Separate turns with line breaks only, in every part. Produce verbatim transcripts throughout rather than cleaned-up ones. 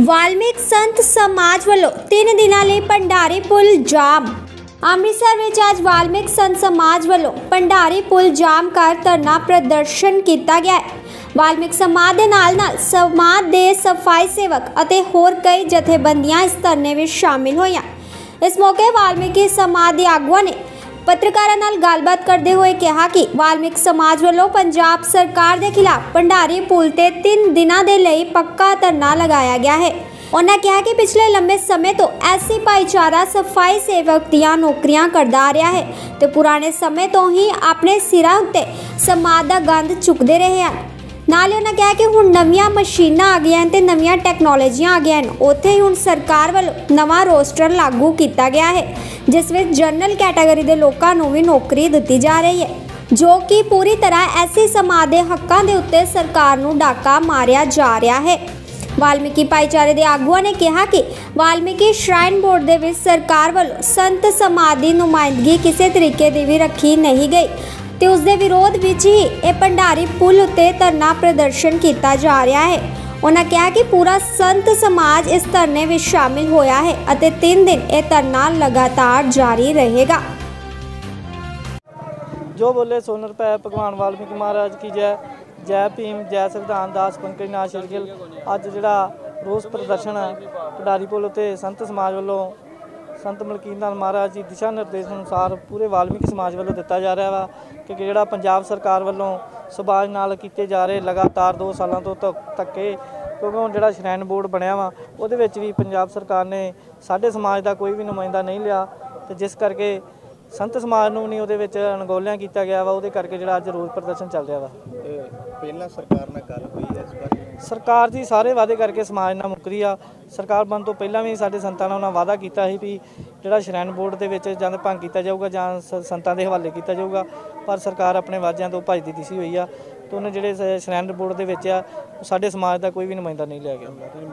वाल्मीकि संत समाज वालों तीन दिनों लिए भंडारी पुल जाम। अमृतसर में आज वाल्मीकि संत समाज वालों भंडारी पुल जाम कर धरना प्रदर्शन किया गया है। वाल्मीकि समाज के नाल नाल समाज के सफाई सेवक अते होर कई जथेबंदियां इस धरने में शामिल हुई। इस मौके वाल्मीकि समाज के आगुआं ने पत्रकारों नाल गलबात करते हुए कहा कि वाल्मीकि समाज वालों पंजाब सरकार के खिलाफ भंडारी पुल ते तीन दिनों के लिए पक्का धरना लगाया गया है। उन्होंने कहा कि पिछले लंबे समय तो ऐसी भाईचारा सफाई सेवक दियां नौकरियां करता आ रहा है तो पुराने समय तो ही अपने सिरा उत्ते समाज का गंद चुकते रहे हैं। नाले उन्होंने कहा कि हुण नवीं मशीनां आ गईयां ते नवीं टैक्नोलॉजियां आ गईयां उत्थे ही हुण सरकार वालों नवां रोस्टर लागू किया गया है जिस विच जनरल कैटेगरी के लोगों को भी नौकरी दी जा रही है जो कि पूरी तरह ऐसे समाज के हकों के उत्ते सरकार नूं डाका मारिया जा रहा है। वाल्मीकि भाईचारे के आगुआं ने कहा कि वाल्मीकि श्राइन बोर्ड के विच सरकार वालों संत समाज की नुमाइंदगी किसी तरीके की भी रखी नहीं गई तो उसके विरोध विच ही ये भंडारी पुल उत्ते धरना प्रदर्शन किया जा रहा है। उन्होंने कहा कि पूरा संत समाज इस धरने में शामिल होया है अते तीन दिन ये धरना लगातार जारी रहेगा।
जो बोले सोनर पै भगवान वाल्मीकि महाराज की जय। जय भीम जय संविधान दास पंकज नाथ शिरगिल। अज जिहड़ा रोस प्रदर्शन है भंडारी पुल उत्ते संत समाज वालों संत मलकीत नाथ महाराज जी दिशा निर्देश अनुसार पूरे वाल्मीकि समाज वालों दिता जा रहा वा कि जिहड़ा पंजाब सरकार वालों समाज नाल कीते जा रहे लगातार दो सालों तो धक्के क्योंकि हुण जिहड़ा श्राइन बोर्ड बनिया वा उहदे विच भी पंजाब सरकार ने साडे समाज का कोई भी नुमाइंदा नहीं लिया तो जिस करके संत समाज नूं नहीं उहदे विच अणगौलियां कीता गया वा उहदे करके जिहड़ा अज रोस प्रदर्शन चल रहा वा।
पहला सरकार नाल गल हुई है इस बारे
सरकार जी सारे वादे करके समाज नाल मुकरी आ। सरकार बन तो पहला भी साडे संतां नाल उन्हां वादा कीता सी भी जिहड़ा श्राइन बोर्ड दे विच जां भंग कीता जाऊगा जां संतां दे हवाले कीता जाऊगा पर सरकार अपने वादियां तो भजदी दिसी होई आ तो उन्हें जिहड़े श्राइन बोर्ड दे विच आ साडे समाज का कोई भी नुमाइंदा नहीं लिया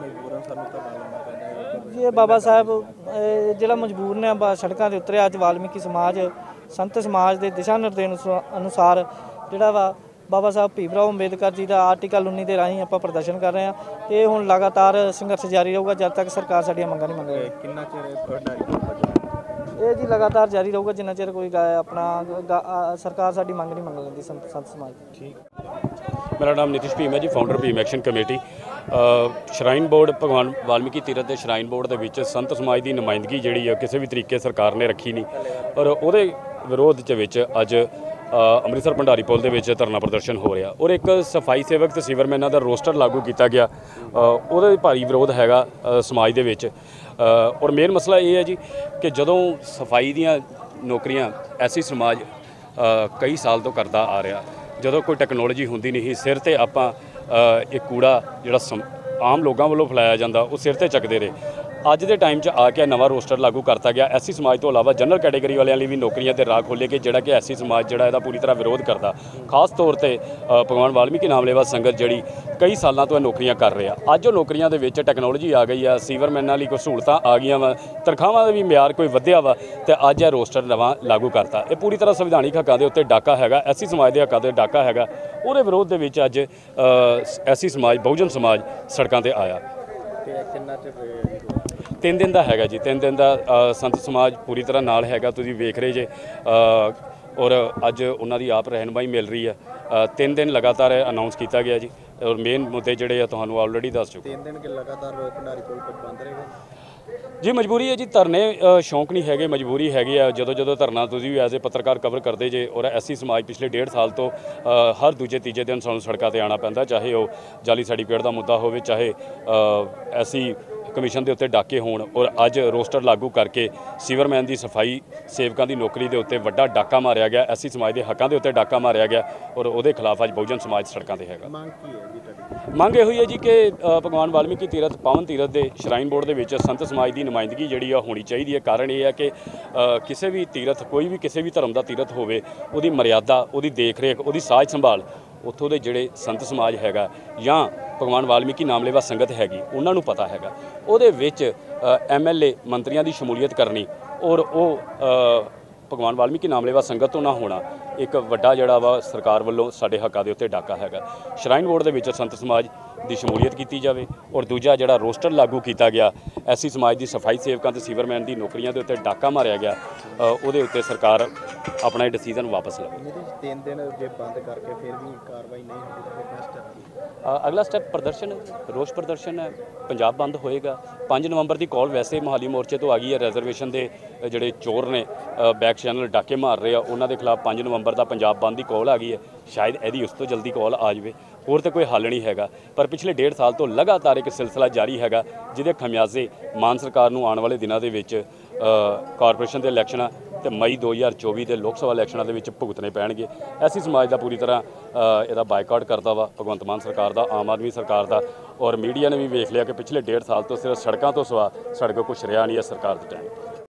गया। ये बाबा साहब जिहड़ा मजबूर ने सड़कों के उतरे अज वाल्मीकि समाज संत समाज के दिशा निर्देश अनुसार जिहड़ा वा बाबा साहब भीमराव अंबेडकर जी का आर्टिकल उन्नी के राही आप प्रदर्शन कर रहे हैं तो हुण लगातार संघर्ष जारी रहूगा जब तक सरकार साडियां मंगां नहीं मंगेगी।
कितना चिर
ये जी लगातार जारी रहूगा जिन्ना चिर कोई अपना सरकार साडी मंग नहीं मंग लैंदी संत संत समाज।
ठीक मेरा नाम नितिश भीम है जी founder Bhim action committee. Shrine board भगवान वाल्मीकि तीरथ के श्राइन बोर्ड के विच संत समाज की नुमाइंदगी जिहड़ी है किसी भी तरीके सरकार ने रखी नहीं और उहदे विरोध विच अज अमृतसर भंडारी पुल के धरना प्रदर्शन हो रहा और एक सफाई सेवक तो सीवरमैनां का रोस्टर लागू किया गया उहदा भारी विरोध हैगा समाज दे विच। और मेन मसला ये है जी कि जदों सफाई दियां नौकरियां ऐसी समाज कई साल तो करता आ रहा जदों कोई टैक्नोलॉजी होंदी नहीं सिर ते आपां एक कूड़ा जिहड़ा आम लोगों वालों फैलाया जाता वो सिर ते चकते रहे। अज के टाइम आके नवा रोस्टर लागू करता गया एस सी समाज तो इलावा जनरल कैटेगरी वालों भी नौकरियां ते राह खोले कि जिहड़ा कि एस सी समाज जिहड़ा इहदा पूरी तरह विरोध करता खास तौर पर भगवान वाल्मीकि नाम लेवा संगत जिहड़ी कई सालों तो नौकरियां कर रहे हैं अज वो नौकरियां दे विच टैक्नोलॉजी आ गई है सीवरमैनां लई कोई सहूलतां आ गई वा तनखावां दा भी म्यार कोई वधिया वा तो अज यह रोस्टर नवा लागू करता ये पूरी तरह संविधानिक हकों के उत्ते डाका है एस सी समाज के हकों से डाका है उहदे विरोध दे विच अज एस सी समाज बहुजन समाज सड़कों पर आया। तीन दिन का है जी तीन दिन का संत समाज पूरी तरह नाल है तुसीं वेख रहे जे और अज उन्होंने आप रहनुमाई मिल रही है तीन दिन लगातार अनाउंस किया गया जी और मेन मुद्दे जोड़े तुहानूं ऑलरेडी दस चुके
तीन दिन के लगातार भंडारी पुल बंद रहेगा
जी मजबूरी है जी धरने शौक नहीं है मजबूरी हैगी है जो जो धरना तुसीं भी एज ए पत्रकार कवर करते जे और एस सी समाज पिछले डेढ़ साल तो हर दूजे तीजे दिन सानूं सड़कों पर आना पैंदा चाहे वो जाली सर्टिफिकेट का मुद्दा हो चाहे ऐसी कमीशन के उत्ते डाके होण और अज रोस्टर लागू करके सीवरमैन की सफाई सेवकों की नौकरी के उत्ते वड्डा डाका मारिया गया एस सी समाज के हकों के उत्ते डाका मारिया गया और उहदे खिलाफ अज बहुजन समाज सड़कों पर है। मांग ये हुई है जी कि भगवान वाल्मीकि तीरथ पावन तीरथ के श्राइन बोर्ड के विच संत समाज की नुमाइंदगी जी होनी चाहिए है। कारण यह है कि किसी भी तीरथ कोई भी किसी भी धर्म का तीरथ होवे उहदी मर्यादा उहदी देख रेख उहदी साज संभाल उत्थों के जिहड़े संत समाज हैगा या भगवान वाल्मीकि नाम लेवा संगत हैगी उन्होंने पता हैगा उहदे विच एम एल ए मंत्रियों की शमूलीयत करनी और वो भगवान वाल्मीकि नाम लेवा संगत तो ना होना एक वड्डा जिहड़ा वा सरकार वालों साडे हक्कां दे उत्ते डाका हैगा। श्राइन बोर्ड दे विच संत समाज ਦੀ ਸ਼ਮੂਲੀਅਤ ਕੀਤੀ ਜਾਵੇ ਔਰ ਦੂਜਾ ਜਿਹੜਾ ਰੋਸਟਰ ਲਾਗੂ ਕੀਤਾ ਗਿਆ ਐਸੀ ਸਮਾਜ ਦੀ ਸਫਾਈ ਸੇਵਕਾਂ ਤੇ ਸੀਵਰਮੈਨ ਦੀ ਨੌਕਰੀਆਂ ਦੇ ਉੱਤੇ ਡਾਕਾ ਮਾਰਿਆ ਗਿਆ ਅ, ਉਹਦੇ ਉੱਤੇ ਸਰਕਾਰ ਆਪਣਾ ਇਹ ਡਿਸੀਜਨ ਵਾਪਸ ਲਵੇ।
ਇਹਦੇ ਵਿੱਚ ਤਿੰਨ ਦਿਨ ਜੇ ਬੰਦ ਕਰਕੇ ਫਿਰ ਵੀ ਕਾਰਵਾਈ ਨਹੀਂ ਹੁੰਦੀ ਤਾਂ ਫਿਰ ਸਟੈਪ
ਅ, ਅਗਲਾ ਸਟੈਪ ਪ੍ਰਦਰਸ਼ਨ ਹੈ, ਰੋਸ ਪ੍ਰਦਰਸ਼ਨ ਹੈ, ਪੰਜਾਬ ਬੰਦ ਹੋਏਗਾ। ਪੰਜ ਨਵੰਬਰ ਦੀ ਕਾਲ ਵੈਸੇ ਮੋਹਾਲੀ ਮੋਰਚੇ ਤੋਂ ਆ ਗਈ ਹੈ। ਰਿਜ਼ਰਵੇਸ਼ਨ ਦੇ ਅ, ਜਿਹੜੇ ਚੋਰ ਨੇ ਬੈਕ ਚੈਨਲ ਡਾਕੇ ਮਾਰ ਰਹੇ ਆ ਉਹਨਾਂ ਦੇ ਖਿਲਾਫ ਪੰਜ ਨਵੰਬਰ ਦਾ ਪੰਜਾਬ ਬੰਦ ਦੀ ਕਾਲ ਆ ਗਈ ਹੈ। ਸ਼ਾਇਦ ਇਹਦੀ ਉਸ ਤੋਂ ਜਲਦੀ ਕਾਲ ਆ ਜਾਵੇ, ਹੋਰ ਤਾਂ ਕੋਈ ਹੱਲ ਨਹੀਂ ਹੈਗਾ। ਪਰ ਪਿਛਲੇ ਡੇਢ ਸਾਲ ਤੋਂ ਲਗਾਤਾਰ ਇੱਕ ਸਿਲਸਿਲਾ ਜਾਰੀ ਹੈਗਾ ਜਿਹਦੇ ਖਮਿਆਜ਼ੇ ਮਾਨ ਸਰਕਾਰ ਨੂੰ ਆਉਣ ਵਾਲੇ ਦਿਨਾਂ ਦੇ ਵਿੱਚ ਕਾਰਪੋਰੇਸ਼ਨ ਦੇ ਇਲੈਕਸ਼ਨਾਂ ਤੇ ਮਈ ਦੋ ਹਜ਼ਾਰ ਚੌਵੀ ਦੇ ਲੋਕ ਸਭਾ ਇਲੈਕਸ਼ਨਾਂ ਦੇ ਵਿੱਚ ਭੁਗਤਣੇ ਪੈਣਗੇ। ਐਸੀ ਸਮਾਜ ਦਾ ਪੂਰੀ ਤਰ੍ਹਾਂ ਅ, ਇਹਦਾ ਬਾਈਕਾਟ ਕਰਦਾ ਵਾ ਭਗਵੰਤ ਮਾਨ ਸਰਕਾਰ ਦਾ, ਆਮ ਆਦਮੀ ਸਰਕਾਰ ਦਾ। ਔਰ ਮੀਡੀਆ ਨੇ ਵੀ ਵੇਖ ਲਿਆ ਕਿ ਪਿਛਲੇ ਡੇਢ ਸਾਲ ਤੋਂ ਸਿਰਫ ਸੜਕਾਂ ਤੋਂ ਸਿਵਾ ਸੜਕ ਕੁਛ ਰਿਹਾ ਨਹੀਂ ਹੈ ਸਰਕਾਰ ਦੇ ਟਾਈਮ।